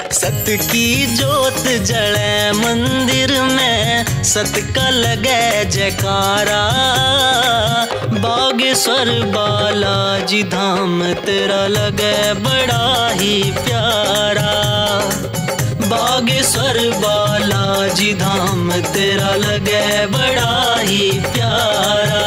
सत की जोत जले मंदिर में, सत का लगे जयकारा। बागेश्वर बालाजी धाम तेरा लगे बड़ा ही प्यारा। बागेश्वर बालाजी धाम तेरा लगे बड़ा ही प्यारा।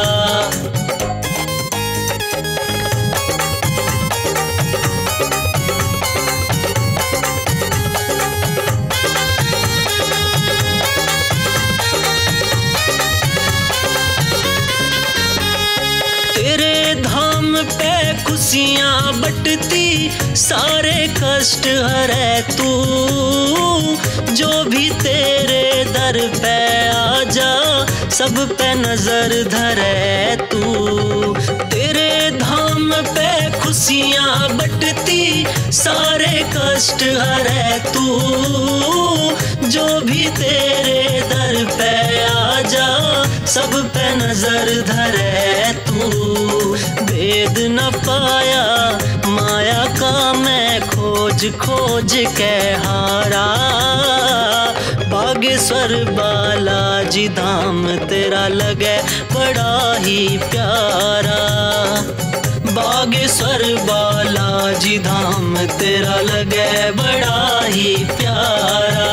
खुशियाँ बटती सारे कष्ट हरे तू, जो भी तेरे दर पे आ जा सब पे नजर धरे तू। तेरे धाम पे खुशियाँ बटती सारे कष्ट हरे तू, जो भी तेरे दर पे आ जा सब पे नजर धरे तू। भेद न पाया माया का मैं खोज खोज के हारा। बागेश्वर बालाजी धाम तेरा लगे बड़ा ही प्यारा। बागेश्वर बालाजी धाम तेरा लगे बड़ा ही प्यारा।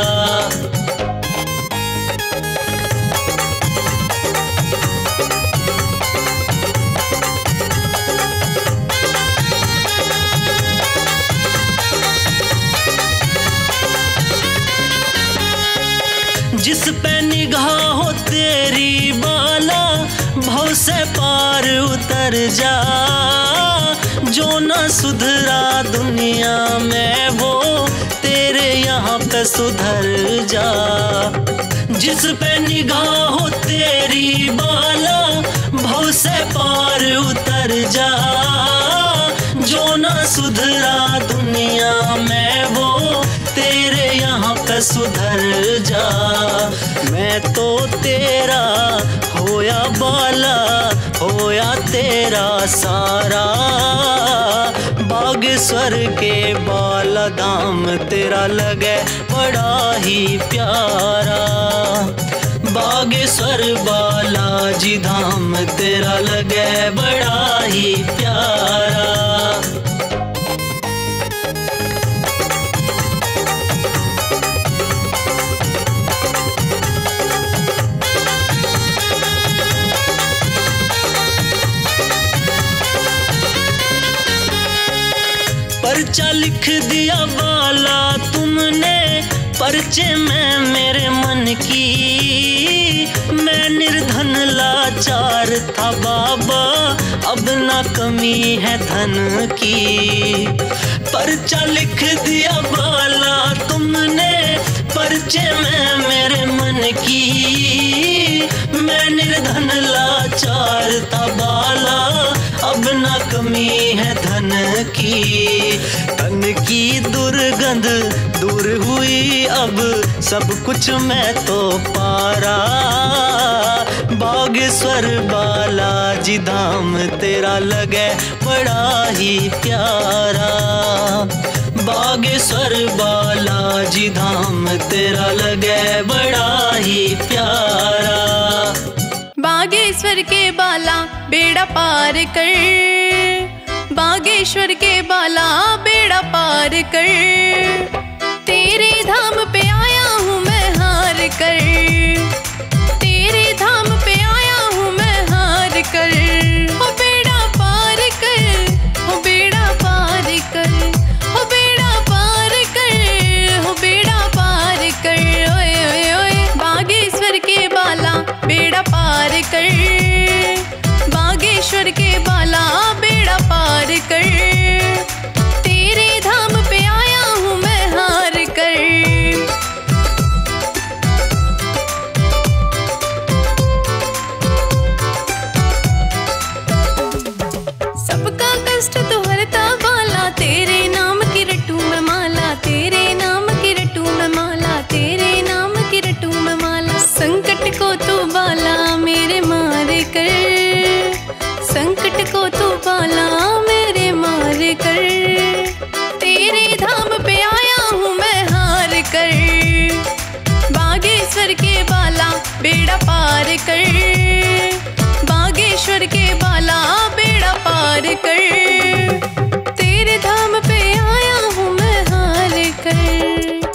जिस पे निगाह हो तेरी बाला भव से पार उतर जा। जो न सुधरा दुनिया में वो तेरे यहाँ पे सुधर जा। जिस पे निगाह हो तेरी बाला भव से पार उतर जा। जो न सुधरा दुनिया में वो तेरे यहाँ पे सुधर जा। मैं तो तेरा होया बाला होया तेरा सारा। बागेश्वर के बाला धाम तेरा लगे बड़ा ही प्यारा। बागेश्वर बालाजी धाम तेरा लगे बड़ा ही प्यारा। पर्चा लिख दिया बाला तुमने पर्चे में मेरे मन की। मैं निर्धन लाचार था बाबा अब ना कमी है धन की। पर्चा लिख दिया बाला तुमने पर्चे में मेरे मन की। मैं निर्धन लाचार था बाला अब ना कमी है धन की। तन की दुर्गंध दूर हुई अब सब कुछ मैं तो पारा। बागेश्वर बालाजी धाम तेरा लगे बड़ा ही प्यारा। बागेश्वर बालाजी धाम तेरा लगे बड़ा ही प्यारा। बागेश्वर के बाला बेड़ा पार कर। बागेश्वर के बाला बेड़ा पार कर। तेरे धाम पे आया हूँ मैं हार कर। तेरे धाम पे आया हूँ मैं हार कर। हो बेड़ा पार कर, हो बेड़ा पार कर, हो बेड़ा पार कर, हो बेड़ा पार कर। ओए ओए ओए बागेश्वर के बाला बेड़ा पार कर। बागेश्वर के बाला बेड़ा पार कर। तेरे धाम पे आया हूँ मैं हार कर। सबका कष्ट तो हरता बाला तेरे नाम की रटू मैं माला। तेरे नाम की रटू मैं माला। तेरे नाम की रटू मैं माला। संकट को तू बाला मेरे मार कर। संकट को तू बाला मेरे मार कर। तेरे धाम पे आया हूँ मैं कर, बागेश्वर के बाला बेड़ा पार कर, तेरे धाम पे आया हूँ मैं हार कर।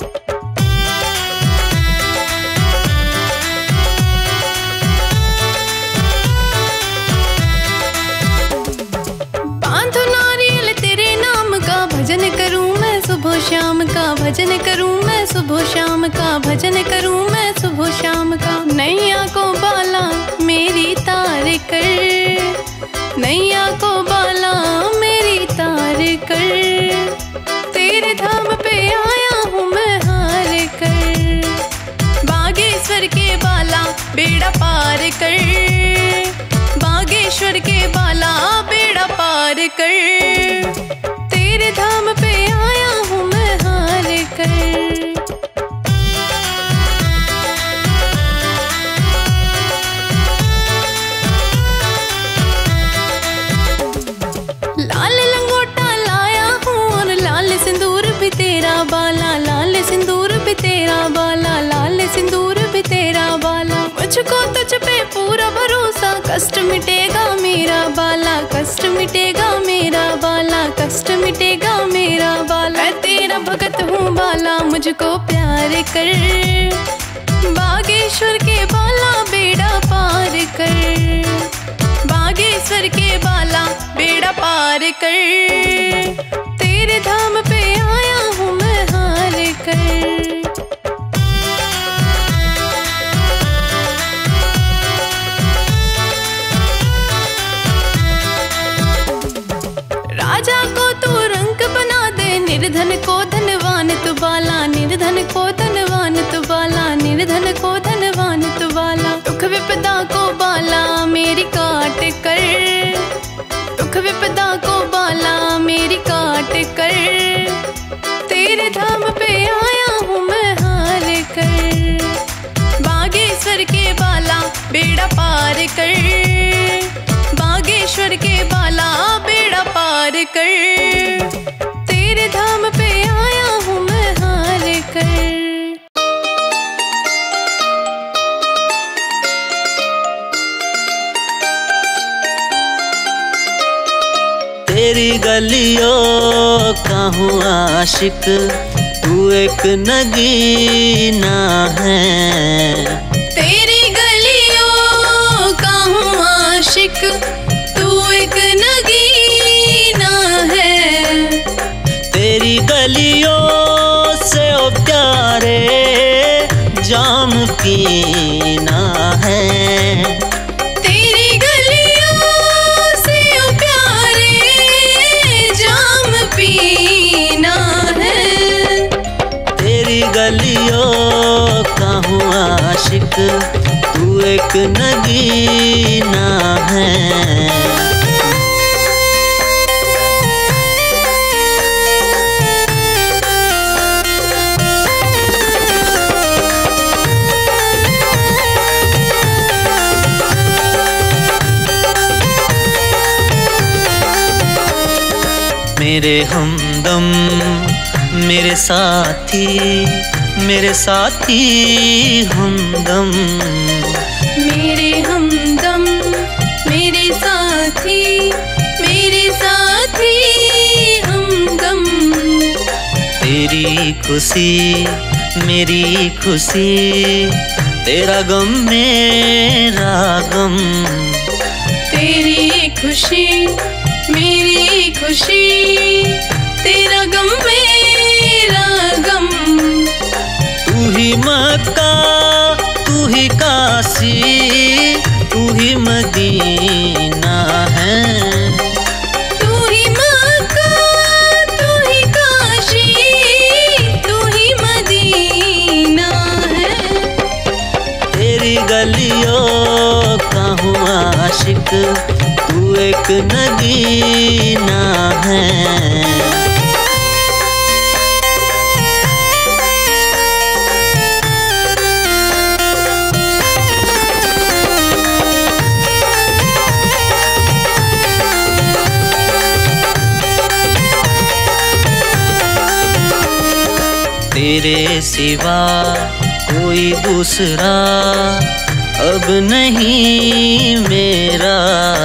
बांधो नारियल तेरे नाम का भजन करूँ मैं सुबह शाम का, भजन करूँ मैं सुबह शाम का, भजन करूँ मैं सुबह शाम का। नैया को बाला मेरी तार कर, नैया को बाला मेरी तार कर, तेरे धाम पे आया हूँ मैं हार कर। बागेश्वर के बाला बेड़ा पार कर, बागेश्वर के बाला बेड़ा पार कर, तेरे धाम पे आया हूँ मैं हार कर। लाल लंगोटा लाया हूँ और लाल सिंदूर भी तेरा बाला, लाल सिंदूर भी तेरा बाला, लाल सिंदूर भी तेरा बाला। मुझको तुझ पे पूरा भरोसा, कष्ट मिटेगा मेरा बाला, कष्ट मिटेगा मेरा बाला, कष्ट मिटेगा मेरा बाला। मैं तेरा भगत हूँ बाला, मुझको प्यार कर, बागेश्वर के बाला बेड़ा पार कर, बागेश्वर के बाला बेड़ा पार कर, तेरे धाम पे आया हूँ मैं हार कर। राजा को तू रंक बना दे, निर्धन को धनवान तू बाला, निर्धन को धनवान तू बाला, निर्धन को धनवान तू बाला। दुख विपदा को बाला मेरी काट कर, दुख विपदा को बाला मेरी काट कर, तेरे धाम पे आया हूँ मैं हार कर। बागेश्वर के बाला बेड़ा पार कर, बागेश्वर के बाला बेड़ा पार कर, तेरे धाम पे आया हूँ मैं हार कर। तेरी गलियों का हूँ आशिक, तू एक नगीना है। तेरी गलियों का हूँ आशिक, तू एक नगीना है। तेरी गलियों से ओ प्यारे जाम पीना है। तेरी गलियों से ओ प्यारे जाम पीना है। तेरी गलियों का हूँ आशिक, तू एक नगीना है। मेरे हमदम मेरे साथी, मेरे साथी हमदम, मेरे हमदम मेरे साथी, मेरे साथी हमदम। तेरी खुशी मेरी खुशी, तेरा गम मेरा गम। तेरी खुशी मेरी खुशी, तेरा गम मेरा गम। तू ही मक्का तू ही काशी, तू ही मदीना है। तू ही मक्का तू ही काशी, तू ही मदीना है। तेरी गलियों का हूँ आशिक, तू एक नगीना है। तेरे सिवा कोई दूसरा अब नहीं मेरा,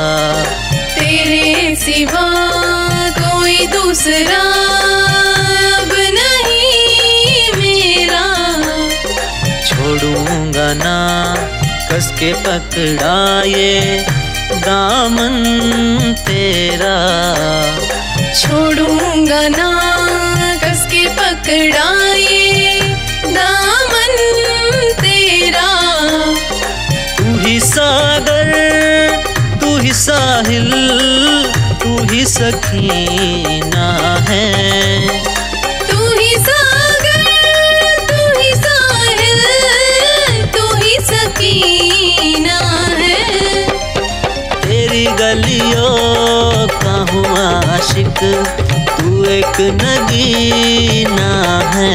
तेरे सिवा कोई दूसरा अब नहीं मेरा। छोड़ूंगा ना कस के पकड़ा ये दामन तेरा, छोड़ूंगा ना कस के पकड़ा ये दामन तेरा। तू ही सागर, तू ही साहिल, तू ही सकीना है। तू ही सागर, तू ही साहिल, तू ही सकीना है। तेरी गलियों का हूँ आशिक, तू एक नगीना है।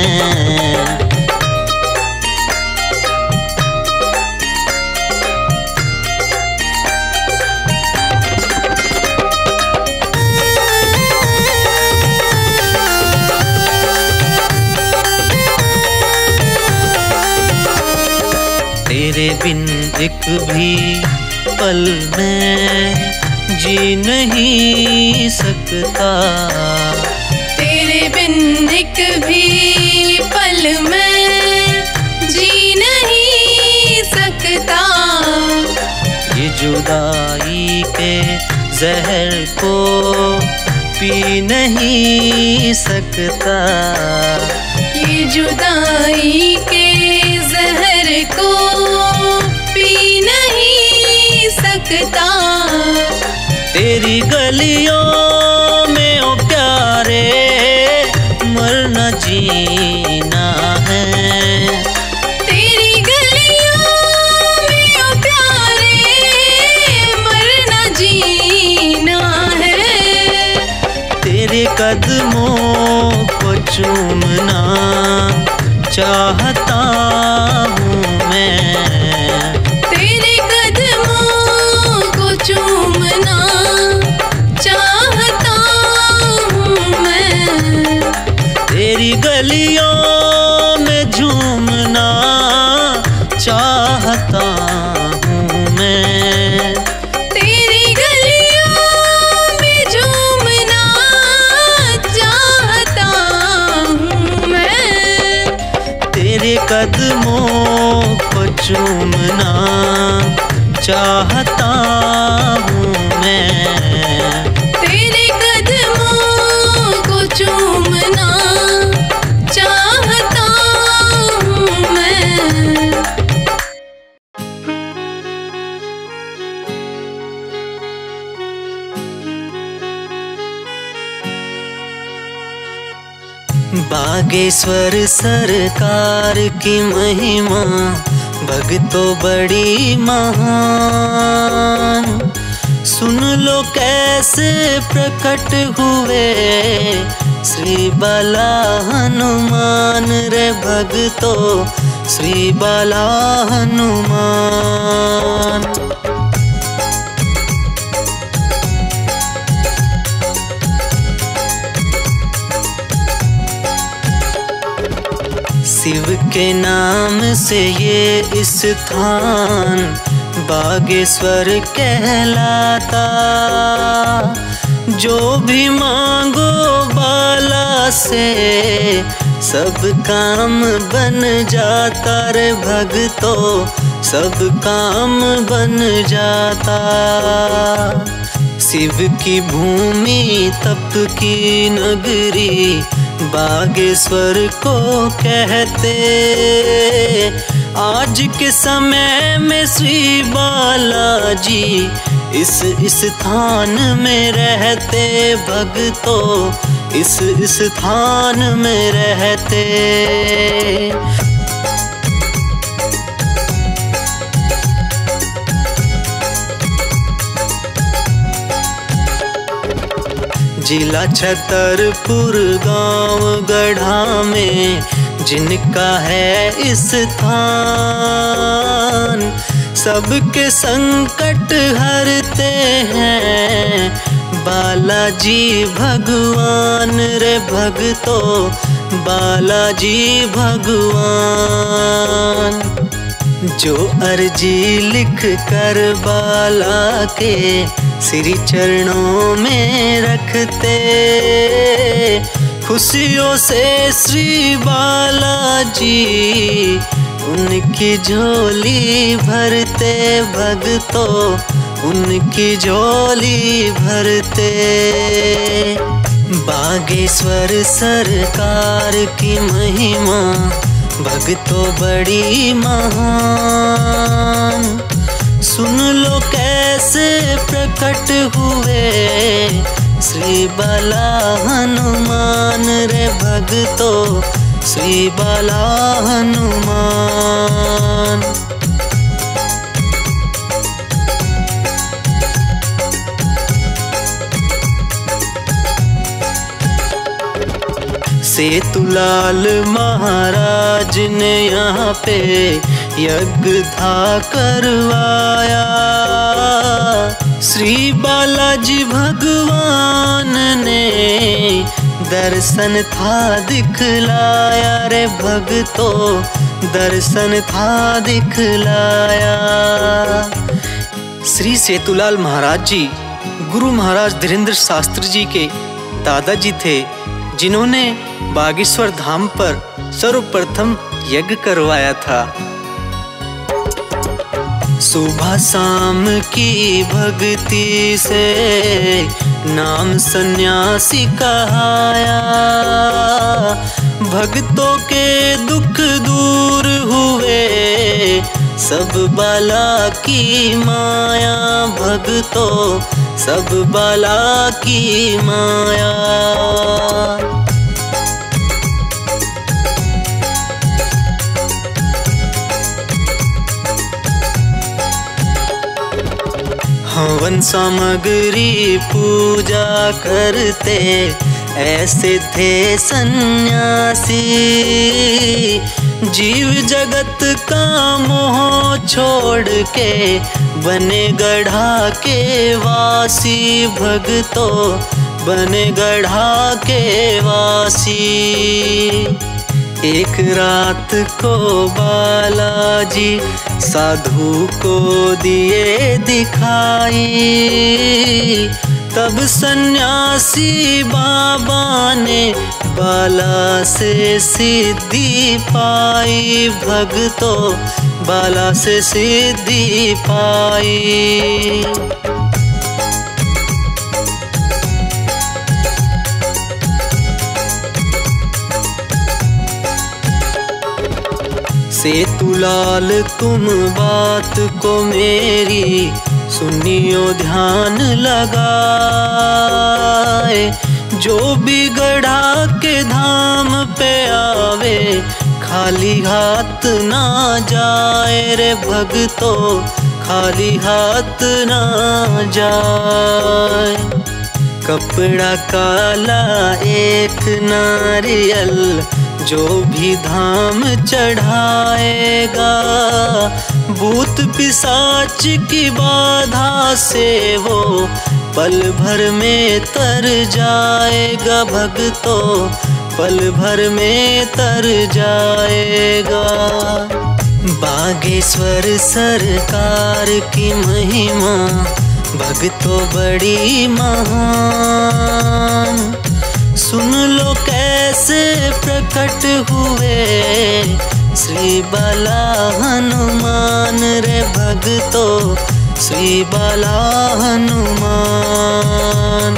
तेरे बिन एक भी पल मैं जी नहीं सकता, तेरे बिन एक भी पल मैं जी नहीं सकता। ये जुदाई के जहर को पी नहीं सकता, ये जुदाई के जहर को पी नहीं सकता। तेरी गलियों में ओ प्यारे मरना जीना है। तेरी गलियों में ओ प्यारे मरना जीना है। तेरे कदमों को चूमना चाहता हूँ मैं, तेरे कदमों को चूमना चाहता हूँ मैं। तेरी गलियों में झूमना चाहता हूँ मैं। तेरी गलियों में झूमना चाहता हूँ मैं। तेरे कदमों को चूमना चाहता हूँ मैं। तेरे कदमों को चूमना चाहता हूँ मैं। बागेश्वर सरकार की महिमा भक्तों बड़ी महान, सुन लो कैसे प्रकट हुए श्री बाला हनुमान रे भक्तों, श्री बाला हनुमान। शिव के नाम से ये स्थान बागेश्वर कहलाता, जो भी मांगो बाला से सब काम बन जाता रे भक्तों, सब काम बन जाता। शिव की भूमि तप की नगरी बागेश्वर को कहते, आज के समय में श्री बालाजी इस स्थान में रहते भक्तों, इस स्थान में रहते। जिला छतरपुर गांव गढ़ा में जिनका है स्थान, सबके संकट हरते हैं बालाजी भगवान रे भक्तों, बालाजी भगवान। जो अर्जी लिख कर बाला के श्री चरणों में रखते, खुशियों से श्री बालाजी उनकी झोली भरते, भक्तों उनकी झोली भरते। बागेश्वर सरकार की महिमा भक्तों बड़ी महान, सुन लो कैसे प्रकट हुए श्री बाला हनुमान रे भक्तों, श्री बाला हनुमान। सेतुलाल महाराज ने यहाँ पे यज्ञ था करवाया, श्री बालाजी भगवान ने दर्शन था दिखलाया रे भक्तों, दर्शन था दिखलाया। श्री सेतुलाल महाराज जी गुरु महाराज धीरेन्द्र शास्त्री जी के दादाजी थे, जिन्होंने बागेश्वर धाम पर सर्वप्रथम यज्ञ करवाया था। सुबह शाम की भक्ति से नाम सन्यासी कहाया, भक्तों के दुख दूर हुए सब बाला की माया, भक्तों सब बाला की माया। हवन सामग्री पूजा करते ऐसे थे सन्यासी, जीव जगत का मोह छोड़ के बने गढ़ा के वासी, भक्तों बने गढ़ा के वासी। एक रात को बालाजी साधु को दिए दिखाई, तब सन्यासी बाबा ने बाला से सिद्धि पाई, भक्तों बाला से सिद्धि पाई। सेतुलाल तुम बात को मेरी सुनियो ध्यान लगाए, जो भी गढ़ा के धाम पे आवे खाली हाथ ना जाए रे भक्तों, खाली हाथ ना जाए। कपड़ा काला एक नारियल जो भी धाम चढ़ाएगा, भूत पिशाच की बाधा से वो पल भर में तर जाएगा, भक्तों पल भर में तर जाएगा। बागेश्वर सरकार की महिमा भक्तों बड़ी महान, सुन लो कैसे प्रकट हुए श्री बाला हनुमान रे भक्तों, श्री बाला हनुमान।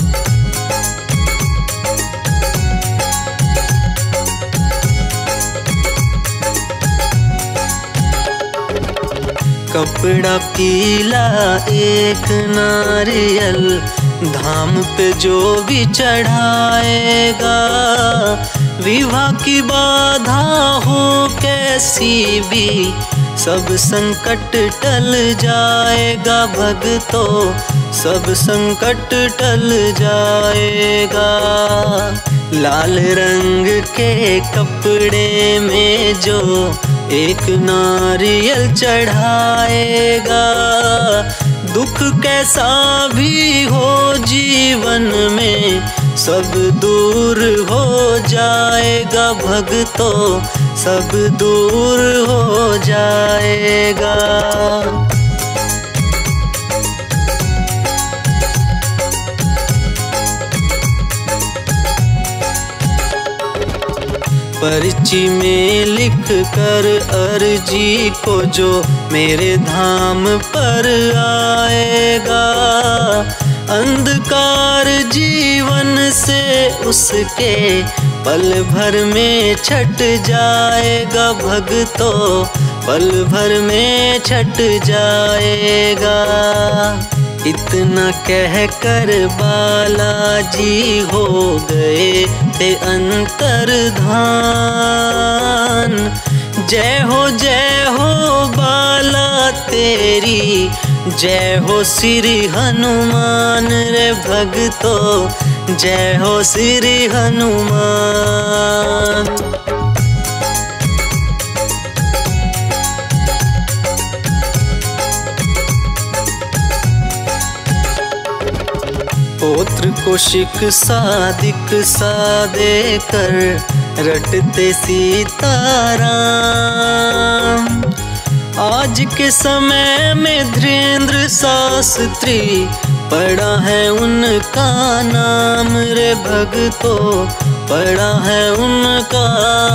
कपड़ा पीला एक नारियल धाम पे जो भी चढ़ाएगा, विवाह की बाधा हो कैसी भी सब संकट टल जाएगा, भक्तों सब संकट टल जाएगा। लाल रंग के कपड़े में जो एक नारियल चढ़ाएगा, दुख कैसा भी हो जीवन में सब दूर हो जाएगा, भक्तों सब दूर हो जाएगा। पर्ची में लिख कर अर्जी को जो मेरे धाम पर आएगा, अंधकार जीवन से उसके पल भर में छट जाएगा। भक्तों पल भर में छट जाएगा। इतना कह कर बालाजी हो गए थे अंतर्धान। जय हो बाला तेरी, जय हो श्री हनुमान रे भक्तों, जय हो श्री हनुमान। पौत्र को शिक्षा दीक्षा दे कर रटते सीताराम। आज के समय में धीरेन्द्र शास्त्री पड़ा है उनका नाम रे भक्तों, पड़ा है उनका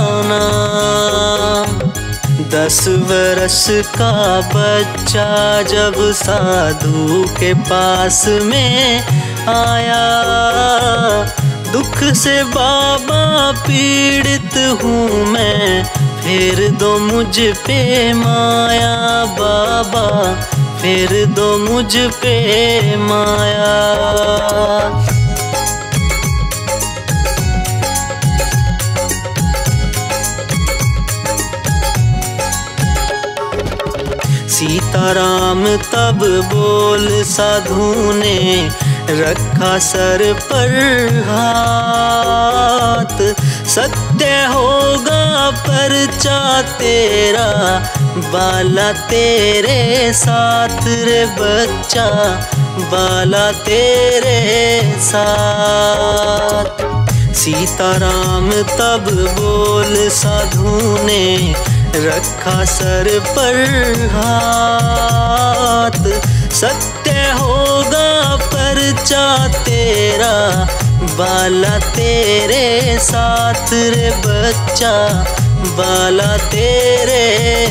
नाम। 10 वर्ष का बच्चा जब साधु के पास में आया, दुख से बाबा पीड़ित हूँ मैं, फेर दो मुझ पे माया बाबा, फेर दो मुझ पे माया। सीताराम तब बोल साधु ने रखा सर पर हाथ। सत्य होगा परचा तेरा, बाला तेरे साथ रे बच्चा, बाला तेरे साथ। सीताराम तब बोल साधु ने रखा सर पर हाथ। सत्य होगा परचा तेरा, बाला तेरे साथ रे बच्चा, बाला तेरे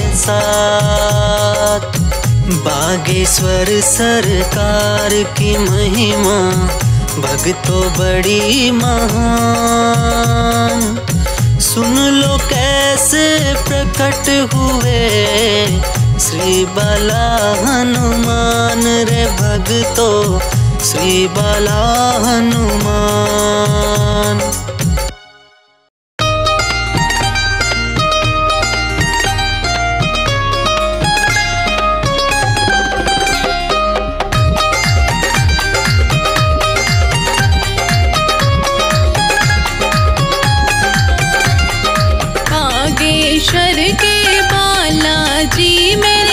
साथ। बागेश्वर सरकार की महिमा भक्तों बड़ी महान। सुन लो कैसे प्रकट हुए श्री बाला हनुमान रे भक्तों, श्री बाला हनुमान। बागेश्वर के बालाजी मेरे